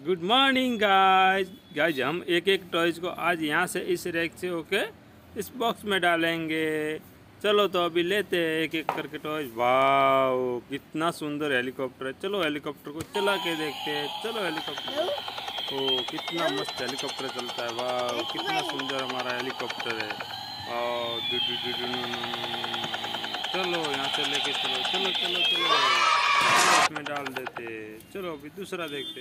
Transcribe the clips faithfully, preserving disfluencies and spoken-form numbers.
Good morning guys guys हम एक एक टॉयज को आज यहाँ से इस रैक से होके इस बॉक्स में डालेंगे। चलो तो अभी लेते हैं एक एक करके टॉयज। वाओ कितना सुंदर हेलीकॉप्टर है। चलो हेलीकॉप्टर को चला के देखते हैं। चलो हेलीकॉप्टर, ओ कितना मस्त हेलीकॉप्टर चलता है। वाओ कितना सुंदर हमारा हेलीकॉप्टर है। वाओ डू डू डू डू। चलो यहाँ से लेके चलो चलो चलो चलो इसमें डाल देते। चलो अभी दूसरा देखते।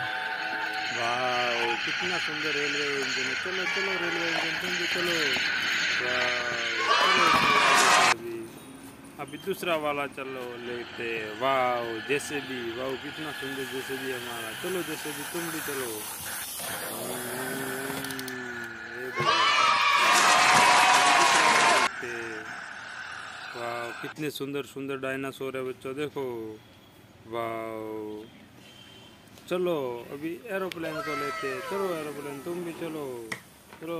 वाह कितना सुंदर रेलवे इंजन है। चलो चलो रेलवे इंजन तुम भी चलो। वाह अभी अभी दूसरा वाला चलो लेते। वाह जैसे भी वाह कितना सुंदर जैसे भी हमारा। चलो जैसे भी तुम भी चलो। वाह कितने सुंदर सुंदर डायनासोर है बच्चों देखो। वाह चलो अभी एरोप्लेन को लेते। चलो एरोप्लेन तुम भी चलो चलो।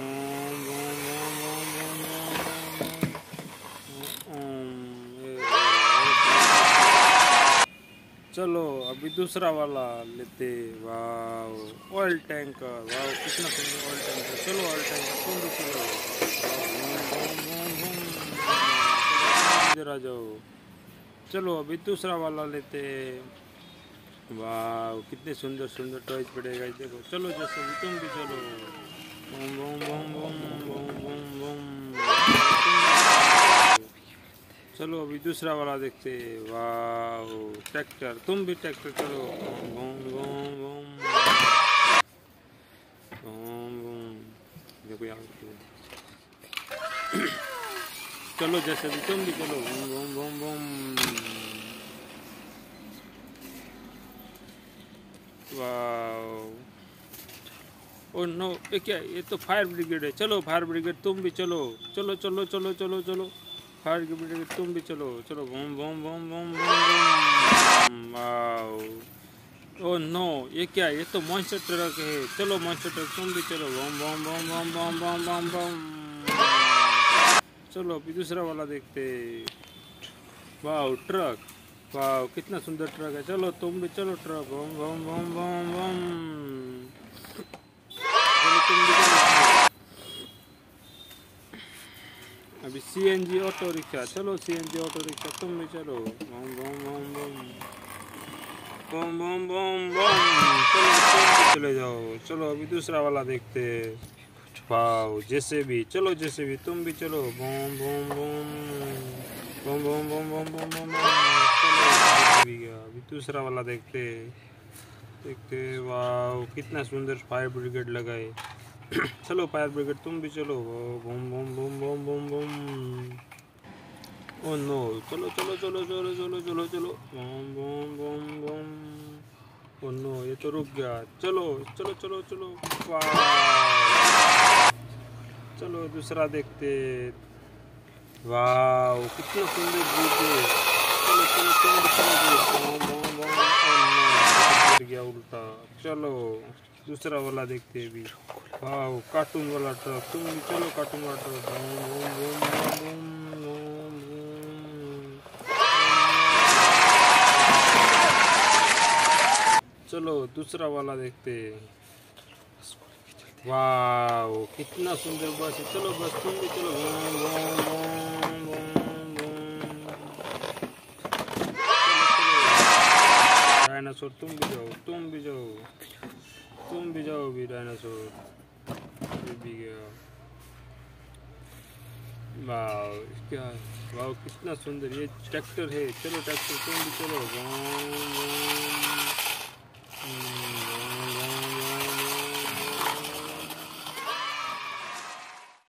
चलो अभी दूसरा वाला लेते। वाह ऑयल टैंकर। वाह कितना सुंदर ऑयल टैंकर। चलो ऑयल टैंकर तुम भी चलो। जरा जाओ। चलो अभी दूसरा वाला लेते। वाह कितने सुंदर सुंदर टॉयज पड़ेगा देखो। चलो जैसे भी तुम भी चलो। बम बम बम बम बम बम बम। चलो अभी दूसरा वाला देखते। वाह ट्रैक्टर तुम भी ट्रैक्टर चलो। बम बम बम बम बम देखो यहाँ। चलो जैसे भी तुम भी चलो। बम बम बम बम। वाह ओ नो ये क्या, ये तो फायर ब्रिगेड है। चलो फायर ब्रिगेड तुम भी चलो चलो चलो चलो चलो चलो फायर ब्रिगेड तुम भी चलो चलो। बम बम बम बम बम। वाह ओ नो ये क्या, ये तो मॉन्स्टर ट्रक है। चलो मॉन्स्टर ट्रक तुम भी चलो। बम बम बम बम बम बम बम बम। चलो अभी दूसरा वाला देखते। वाह ट्रक। वाह कितना सुंदर ट्रक है। चलो तुम भी चलो ट्रक। बम बम बम बम बम। चलो तुम भी चलो। अभी सीएनजी ऑटो रिक्शा। चलो सीएनजी ऑटो रिक्शा तुम भी चलो। बम बम बम बम बम बम बम बम। चलो तुम भी चले जाओ। चलो अभी दूसरा वाला देखते। वाह जैसे भी चलो जैसे भी तुम भी चलो। बम बम बम बम बम बम बम बम बम। चलो भी गया। अभी दूसरा वाला देखते देखते। वाह कितना सुंदर फायर ब्रिगेड लगाए। चलो फायर ब्रिगेड तुम भी चलो। बम बम बम बम बम बम। ओ नो चलो चलो चलो चलो चलो चलो चलो। बम बम बम बम। ओ नो ये तो रुक गया। चलो चलो चलो चलो। वाह चलो दूसरा देखते। वाह कितना सुंदर ब्रिज है। चलो चलो चलो चलो। बम बम बम गिर गया उल्टा। चलो दूसरा वाला देखते भी। वाह कार्टून वाला ट्रक तुम भी चलो। कार्टून वाला ट्रक। बम बम बम बम बम। चलो दूसरा वाला देखते। वाह कितना सुंदर बस है। चलो बस तुम भी चलो। बम बम बम बम बम। डायनासोर तुम भी जाओ तुम भी जाओ तुम भी जाओ भी डायनासोर भी गया। वाह क्या, वाह कितना सुंदर ये ट्रैक्टर है। चलो ट्रैक्टर तुम भी चलो। बम बम